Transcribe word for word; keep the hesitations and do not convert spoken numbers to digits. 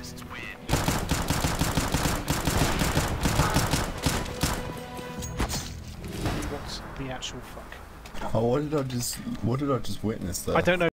What the actual fuck? Oh, what did I just? What did I just witness? Though? I don't know.